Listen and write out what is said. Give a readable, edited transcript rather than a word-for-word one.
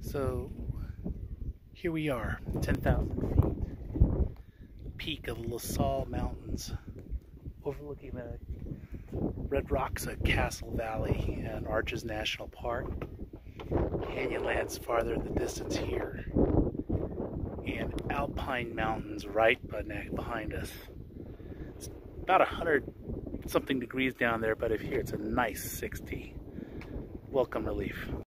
So here we are, 10,000 feet, peak of the Sal Mountains, overlooking the red rocks of Castle Valley and Arches National Park. Canyonlands farther in the distance here, and Alpine Mountains right behind us. It's about 100 something degrees down there, but if here it's a nice 60. Welcome relief.